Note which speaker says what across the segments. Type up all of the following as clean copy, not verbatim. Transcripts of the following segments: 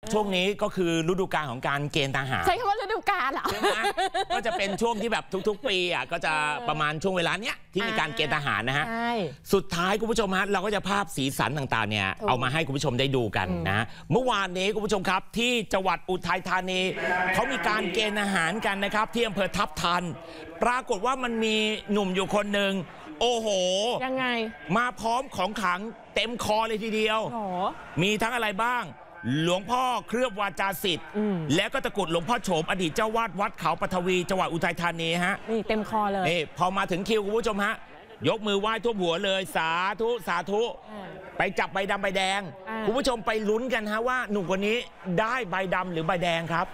Speaker 1: ช่วงนี้ก็คือฤดูกาลของการเกณฑ์ทหาร
Speaker 2: ใช้คำว่าฤดูกาลเหรอ
Speaker 1: ใช่ไหมก็จะเป็นช่วงที่แบบทุกๆปีอ่ะก็จะประมาณช่วงเวลาเนี้ยที่มีการเกณฑ์ทหารนะฮะสุดท้ายคุณผู้ชมฮะเราก็จะภาพสีสันต่างๆเนี่ยเอามาให้คุณผู้ชมได้ดูกันนะเมื่อวานนี้คุณผู้ชมครับที่จังหวัดอุทัยธานีเขามีการเกณฑ์ทหารกันนะครับที่อำเภอทับทันปรากฏว่ามันมีหนุ่มอยู่คนหนึ่งโอ้โห
Speaker 2: ยังไง
Speaker 1: มาพร้อมของขลังเต็มคอเลยทีเดียวมีทั้งอะไรบ้างหลวงพ่อเคลือบวาจาศิษย์แล้วก็ตะกรุดหลวงพ่อโฉมอดีตเจ้าวาดวัดเขาปฐวีจังหวัดอุทัยธานีฮะ
Speaker 2: นี่เต็มคอเลย
Speaker 1: นี่พอมาถึงคิวคุณผู้ชมฮะยกมือไหว้ทั่วหัวเลยสาธุสาธุไปจับใบดำใบแดงคุณผู้ชมไปลุ้นกันฮะว่าหนุ่มคนนี้ได้ใบดำหรือใบแดงครับ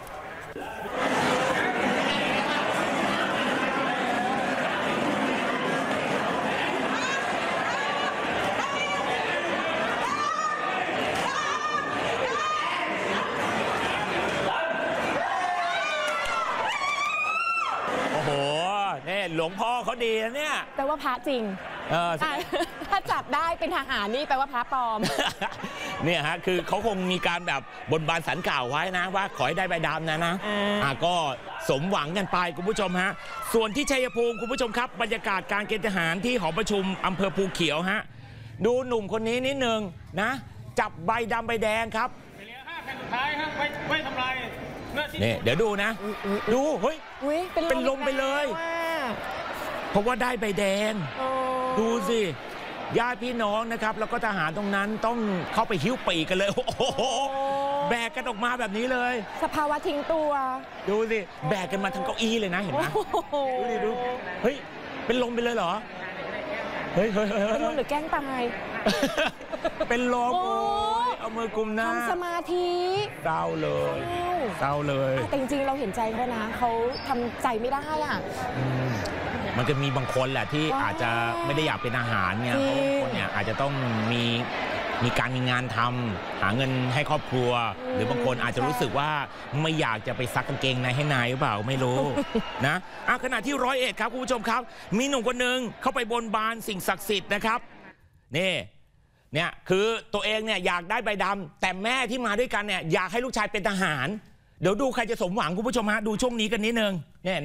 Speaker 1: หลวงพ่อเขาดีนะเนี่ย
Speaker 2: แปลว่าพระจริงถ้าจับได้เป็นทหารนี่แปลว่าพระปลอม
Speaker 1: เนี่ยฮะคือเขาคงมีการแบบบนบานสันกล่าวไว้นะว่าขอให้ได้ใบดำนะก็สมหวังกันไปคุณผู้ชมฮะส่วนที่ชัยภูมิคุณผู้ชมครับบรรยากาศการเกณฑ์ทหารที่หอประชุมอำเภอภูเขียวฮะดูหนุ่มคนนี้นิดนึงนะจับใบดำใบแดงครับไม่ทำลายนี่เดี๋ยวดูนะดูเฮ้ยเป็นลมไปเลยเพราะว่าได้ใบแดงดูสิญาติพี่น้องนะครับแล้วก็ทหารตรงนั้นต้องเข้าไปหิ้วปีกกันเลยโอ้โหแบกกันออกมาแบบนี้เลย
Speaker 2: สภาวะทิ้งตัว
Speaker 1: ดูสิแบกกันมาทั้งเก้าอี้เลยนะเห็นไหมดูดิดูเฮ้ยเป็นลมไปเลยเหรอเฮ้ย
Speaker 2: เป็นลมหรือแกล้งตาย
Speaker 1: เป็นลมเอามือกุมหน้า
Speaker 2: ทำสมาธิ
Speaker 1: เศร้าเลย
Speaker 2: แต่จริงๆเราเห็นใจเขานะเขาทำใจไม่ได้อ่ะ
Speaker 1: มันจะมีบางคนแหละที่อาจจะไม่ได้อยากเป็นอาหารเนี่ยบางคนเนี่ยอาจจะต้องมีงานทำหาเงินให้ครอบครัวหรือบางคนอาจจะรู้สึกว่าไม่อยากจะไปซักกางเกงในให้นายหรือเปล่าไม่รู้นะขณะที่101ครับคุณผู้ชมครับมีหนุ่มคนหนึ่งเข้าไปบนบานสิ่งศักดิ์สิทธิ์นะครับเนี่ยคือตัวเองเนี่ยอยากได้ใบดำแต่แม่ที่มาด้วยกันเนี่ยอยากให้ลูกชายเป็นทหารเดี๋ยวดูใครจะสมหวังคุณผู้ชมฮะดูช่วงนี้กันนิดนึง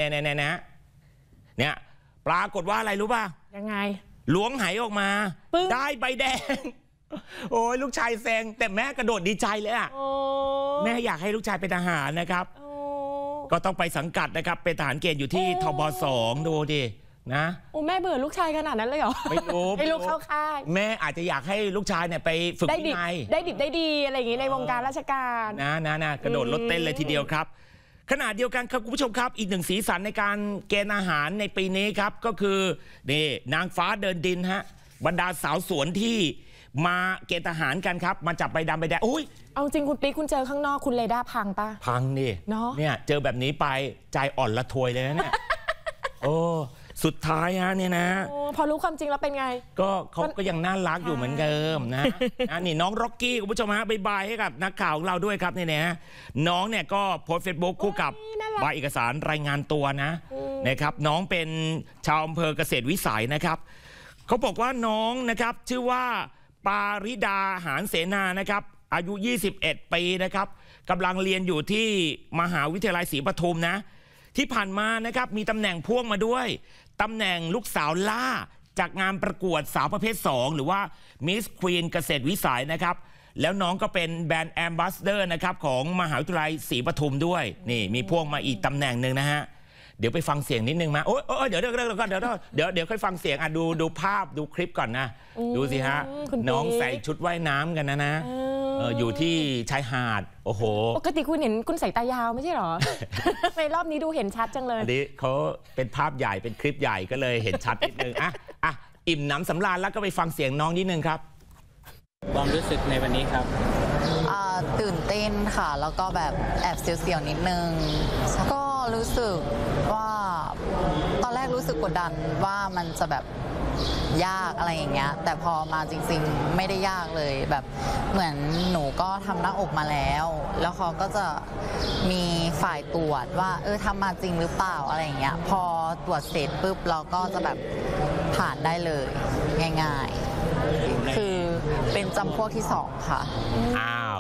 Speaker 1: เนี่ยปรากฏว่าอะไรรู้ป่ะ
Speaker 2: ยังไง
Speaker 1: ล้วงไหออกมาได้ใบแดงโอ้ยลูกชายแซงแต่แม่กระโดดดีใจเลยอ่ะแม่อยากให้ลูกชายเป็นทหารนะครับก็ต้องไปสังกัดนะครับเป็นทหารเกณฑ์อยู่ที่ทบ2ดูดินะ
Speaker 2: โอ้แม่เบื่อลูกชายขนาดนั้นเลยเหรอ
Speaker 1: ไม่รู้
Speaker 2: ให้ลูกเข้าค่าย
Speaker 1: แม่อาจจะอยากให้ลูกชายเนี่ยไปฝึกวินัย
Speaker 2: ได้ดิบได้ดีอะไรอย่างงี้ในวงการราชการ
Speaker 1: นะกระโดดรถเต้นเลยทีเดียวครับขณะเดียวกันครับคุณผู้ชมครับอีกหนึ่งสีสันในการเกณฑ์อาหารในปีนี้ครับก็คือนี่นางฟ้าเดินดินฮะบรรดาสาวสวนที่มาเกณฑ์ทหารกันครับมาจับใบดำใบแดงอุ้ย
Speaker 2: เอาจริงคุณปิ๊กคุณเจอข้างนอกคุณเรดาร์พังปะ
Speaker 1: พังนี่เนี่ยเจอแบบนี้ไปใจอ่อนละทวยเลยนะเนี่ยโอ้สุดท้ายฮะเนี่ยนะ
Speaker 2: พอรู้ความจริงแล้วเป็นไง
Speaker 1: ก็เขาก็ยังน่ารักอยู่เหมือนเดิมนะนี่น้องร็อกกี้คุณผู้ชมฮะบายให้กับนักข่าวของเราด้วยครับเนี่ยนะน้องเนี่ยก็โพสต์เฟซบุ๊กคู่กับใบเอกสารรายงานตัวนะครับน้องเป็นชาวอำเภอเกษตรวิสัยนะครับเขาบอกว่าน้องนะครับชื่อว่าปาริดาหานเสนานะครับอายุ21 ปีนะครับกำลังเรียนอยู่ที่มหาวิทยาลัยศรีปทุมนะที่ผ่านมานะครับมีตำแหน่งพ่วงมาด้วยตำแหน่งลูกสาวล่าจากงานประกวดสาวประเภท2หรือว่า Miss Queen เกษตรวิสัยนะครับแล้วน้องก็เป็นแบรนด์แอมบาสเดอร์นะครับของมหาวิทยาลัยศรีปทุมด้วยนี่มีพ่วงมาอีกตำแหน่งหนึ่งนะฮะเดี๋ยวไปฟังเสียงนิดนึงมาโอ้ยเดี๋ยวค่อยฟังเสียงดูภาพดูคลิปก่อนนะดูสิฮะน้องใส่ชุดว่ายน้ำกันนะอยู่ที่ชายหาดโอ้โห
Speaker 2: ปกติคุณเห็นคุณใส่ตายาวไม่ใช่หรอในรอบนี้ดูเห็นชัดจังเลย
Speaker 1: อันนี้เขาเป็นภาพใหญ่เป็นคลิปใหญ่ก็เลยเห็นชัดนิดนึงอิ่มหนำสำราญแล้วก็ไปฟังเสียงน้องนิดนึงครับ
Speaker 3: ความรู้สึกในวันนี้ครับ
Speaker 4: ตื่นเต้นค่ะแล้วก็แบบแอบเสียวๆนิดนึงก็รู้สึกว่าตอนแรกรู้สึกกดดันว่ามันจะแบบยากอะไรอย่างเงี้ยแต่พอมาจริงๆไม่ได้ยากเลยแบบเหมือนหนูก็ทำหน้าอกมาแล้วเขาก็จะมีฝ่ายตรวจว่าทำมาจริงหรือเปล่าอะไรอย่างเงี้ยพอตรวจเสร็จปุ๊บเราก็จะแบบผ่านได้เลยง่ายๆคือเป็นจำพวกที่2ค่ะ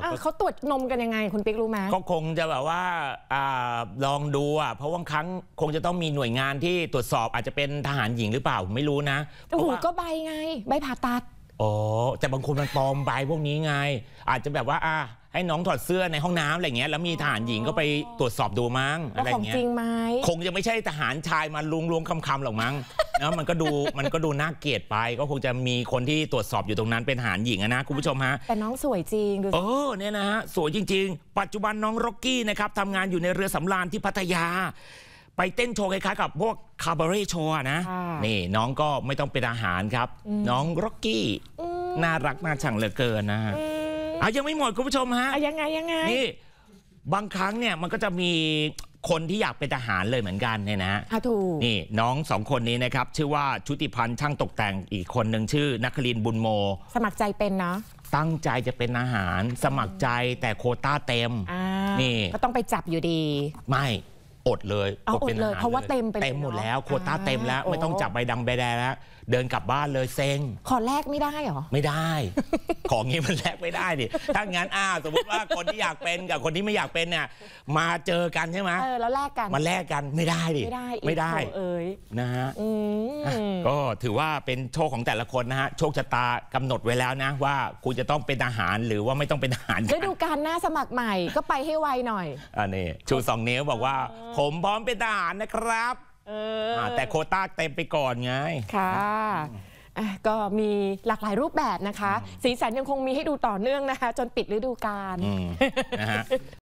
Speaker 2: เขาตรวจนมกันยังไงคุณปิ๊กรู้ไหม
Speaker 1: ก็คงจะแบบว่าลองดูเพราะว่าครั้งคงจะต้องมีหน่วยงานที่ตรวจสอบอาจจะเป็นทหารหญิงหรือเปล่าไม่รู้นะ
Speaker 2: โอ้โหก็ใบไงใบผ่าตัด
Speaker 1: อ๋อแต่บางคนมันปลอมใบพวกนี้ไงอาจจะแบบว่าให้น้องถอดเสื้อในห้องน้ำอะไรเงี้ยแล้วมีทหารหญิงก็ไปตรวจสอบดูมั้งอะไรเงี้ย
Speaker 2: จริงไหม
Speaker 1: คงจะไม่ใช่ทหารชายมาล้วงคำหรอกมั้งนะมันก็ดูน่าเกลียดไปก็คงจะมีคนที่ตรวจสอบอยู่ตรงนั้นเป็นทหารหญิงนะคุณผู้ชมฮะ
Speaker 2: แต่น้องสวยจริงดู
Speaker 1: เนี่ยนะฮะสวยจริงๆปัจจุบันน้องร็อกกี้นะครับทำงานอยู่ในเรือสำราญที่พัทยาไปเต้นโชว์คล้ายๆกับพวกคาบาเร่โชว์นะนี่น้องก็ไม่ต้องเป็นอาหารครับน้องร็อกกี้น่ารักน่าชังเหลือเกินนะฮะยังไม่หมดคุณผู้ชมฮะ
Speaker 2: ยังไง
Speaker 1: นี่บางครั้งเนี่ยมันก็จะมีคนที่อยากเป็นทหารเลยเหมือนกันเนี่ยนะ
Speaker 2: ถูก
Speaker 1: นี่น้อง2คนนี้นะครับชื่อว่าชุติพันธ์ช่างตกแต่งอีกคนหนึ่งชื่อนักลินบุญโม
Speaker 2: สมัครใจเป็นนะ
Speaker 1: ตั้งใจจะเป็นอาหารสมัครใจแต่โควต้าเต็มนี่
Speaker 2: ก็ต้องไปจับอยู่ดี
Speaker 1: ไม่อดเลย
Speaker 2: อดเลยเพราะว่าเต็ม
Speaker 1: หมดแล้วโควต้าเต็มแล้วไม่ต้องจับใบดำใบแดงแล้วเดินกลับบ้านเลยเซ็ง
Speaker 2: ขอแลกไม่ได้หรอ
Speaker 1: ไม่ได้ ของงี้มันแลกไม่ได้ดิถ้างั้นสมมติว่าคนที่อยากเป็นกับคนที่ไม่อยากเป็นเนี่ยมาเจอกันใช่ไหม
Speaker 2: แล้วแลกกัน
Speaker 1: มาแลกกันไม่ได้ดิไม่ได้นะฮะก็ถือว่าเป็นโชคของแต่ละคนนะฮะโชคชะตากำหนดไว้แล้วนะว่าคุณจะต้องเป็นทหารหรือว่าไม่ต้องเป็นทหาร
Speaker 2: ฤดูกาลหน้าสมัครใหม่ก็ไปให้ไวหน่อย
Speaker 1: นี่ชู2 นิ้วบอกว่าผมพร้อมเป็นทหารนะครับแต่โควต้าเต็มไปก่อนไง
Speaker 2: ค่ะก็มีหลากหลายรูปแบบนะคะสีสันยังคงมีให้ดูต่อเนื่องนะคะจนปิดฤดูกาล
Speaker 1: นะฮะ